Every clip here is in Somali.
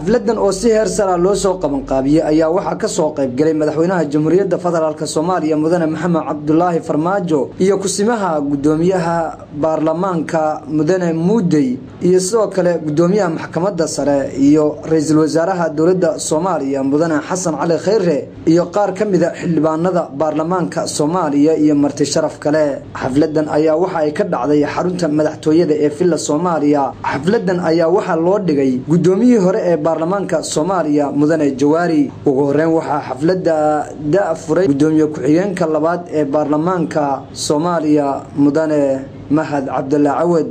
xafladan oo si heer sare loo soo qaban qaabiyay ayaa waxa ka soo qayb galay madaxweynaha Jamhuuriyadda Federaalka Soomaaliya Mudane Maxamed Cabdullaahi Farmaajo iyo kusimaha gudoomiyaha baarlamaanka Mudane Muudey iyo sidoo kale gudoomiyaha maxkamadda sare iyo ra'iisul wasaaraha dawladda Soomaaliya Mudane Xasan Cali Khayre iyo qaar kamid ah xildhibaanada baarlamaanka Soomaaliya iyo marti sharaf kale. xafladan ayaa waxa ay ka dhacday xarunta madaxtooyada ee Villa Soomaaliya. xafladan ayaa waxa loo dhigay gudoomiyihii hore ee baarlamaanka Soomaaliya Mudane Jawaari. ugu horreyn waxa xafladda furay gudoomiye ku-xigeenka labaad ee baarlamaanka Soomaaliya Mudane Mahad Cabdullaahi Cawad.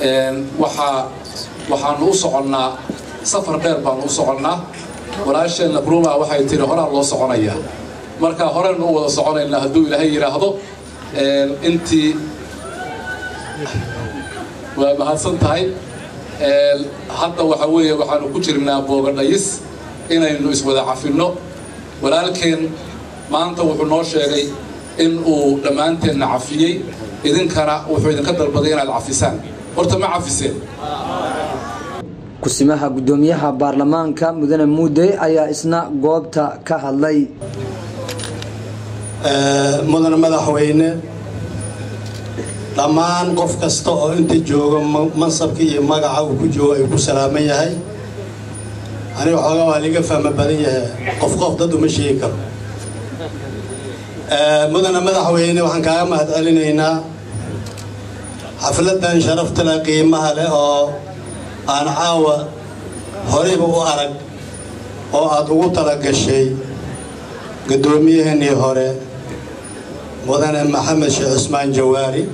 waxaan u soconaa safar dheer baan u soconaa walaasheenna Bruma waxay tiri hore loo soconaya marka hore u wada soconayna hadduu Ilaahay yiraahdo intii waa mahadsan tahay. hadda waxa weeye waxaanu ku jirnaa boogadhayis inaynu iswada cafino. walaalkeen maanta wuxuu noo sheegay in uu dhammaanteedna cafiyey idinkana wuxuu idinka dalbaday inaad cafisaan. horta ma cafiseen? kusimaha gudoomiyaha baarlamaanka Mudane Muudey ayaa isna goobta ka hadlay. mudane madaxweyne dhammaan qof kasta oo inta jooga mansabka iyo magaca uu ku joogo ay ku salaaman yahay. aniga waxoogaa waa liga fahma badan yahay qof dad uma sheegi karo. mudane madaxweyne waxaan kaaga mahad celinaynaa xafladan sharafta leh qiimaha leh oo aan caawa horeyba u arag oo aad ugu talagashay gudoomiyaheenii hore Mudane Maxamed Sheekh Cusmaan Jawaari.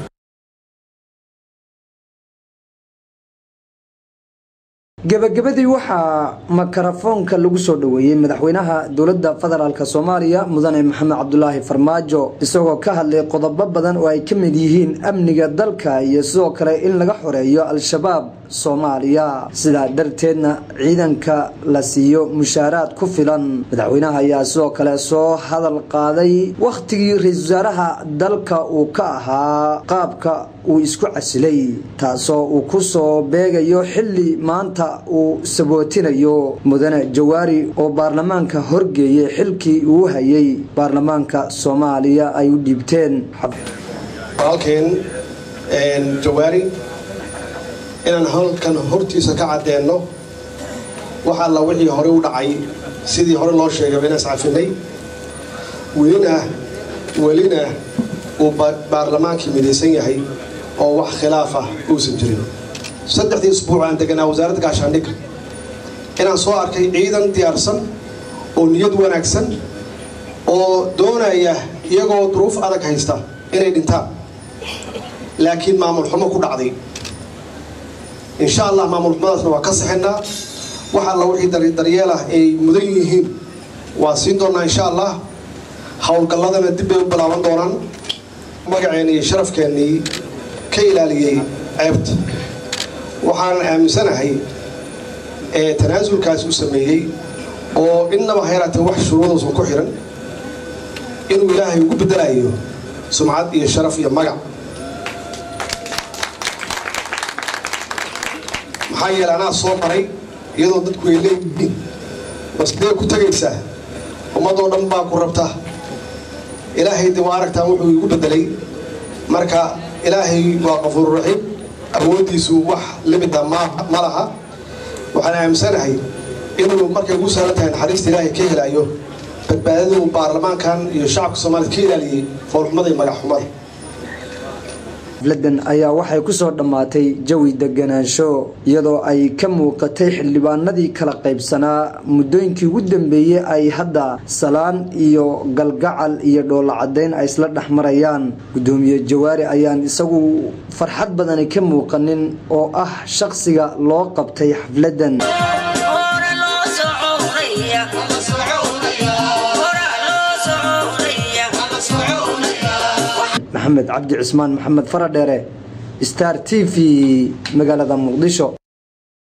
gabagabadii waxaa makarafoonka lagu soo dhaweeyay madaxweynaha dawladda federaalka Soomaaliya Mudane Maxamed Cabdullaahi Farmaajo isagoo ka hadlay qodobo badan oo ay ka mid yihiin amniga dalka iyo sidoo kale in laga xoreeyo al-shabaab Soomaaliya sida darteedna ciidanka la siiyo mushaaraad ku filan. madaxweynaha ayaa sidoo kale soo hadal qaaday waqtigii ra'iisul wasaaraha dalka uu ka ahaa qaabka uu isku casilay taasoo uu ku soo beegayo xilli maanta uu sabootinayo Mudane Jawaari oo baarlamaanka horgeeyay xilkii uu hayay baarlamaanka Soomaaliya ay u dhibteen. halkeen Jawaari inaan halkan hortiisa ka cadeeno waxa la wixii hore u dhacay sidii hore loo sheegay inaan saxafinay welina uu baarlamaankii midaysan yahay oo wax khilaaf ah uusan jirin. 3 isbuuc aan deganaa wasaaradda gaashaandhigga inaan soo arkay ciidan diyaarsan oo niyad wanaagsan oo doonaya iyagoo duruuf adag haysta inay dhintaan laakiin maamul xumo ku dhacday. insha Allah maamul xumadaasna waa ka saxinaa waxa la wixii daryeel ah ay mudan yihiin waa siin doonaa insha Allah. hawlgalladana dib bay u bilaaban doonaan magaceena iyo sharafkeennii ka ilaaliyay ceebta. waxaan aaminsanahay tanaasulkaas uu sameeyay oo innaba hayraatay wax shuruudoosan ku xiran inuu Ilaahay ugu bedelayo sumcad iyo sharaf iyo magac. maxaa yeelay anaa soo maray iyadoo dadku ay leeyihiin basdee ku tagaysaa ummadoo dhan baa ku rabta. ilaahay dib aragtaa wuxuu igu bedelay marka ilaahay waa qafuur raxiim awoodiisu wax limida ma laha. waxaan aaminsanahay inuu markay ugu saaran tahay naxariista Ilaahay ka helayo badbaadadu baarlamaankan iyo shacabka Soomaaliyeed ka ilaaliyay foolxumada iyo magac xumada. xafladan ayaa waxay ku soo dhamaatay jawi deganaansho iyadoo ay ka muuqatay xildhibaanadii kala qaybsanaa muddooyinkii ugu dambeeyay ay hadda salaan iyo galgacal iyo dhoola cadeyn ay isla dhaxmarayaan. gudoomiye Jawaari ayaan isagu farxad badan ka muuqanin oo ah shakhsiga loo qabtay xafladan. محمد عبد عثمان محمد فراديره ستار TV مقالة مقدشو.